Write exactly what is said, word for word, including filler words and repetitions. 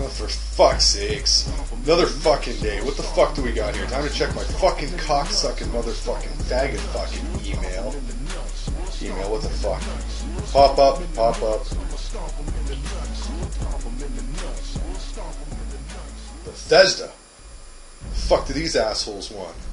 Oh, for fuck's sakes. Another fucking day. What the fuck do we got here? Time to check my fucking cocksucking motherfucking faggot fucking email. Email, what the fuck? Pop up, pop up. Bethesda. The fuck do these assholes want?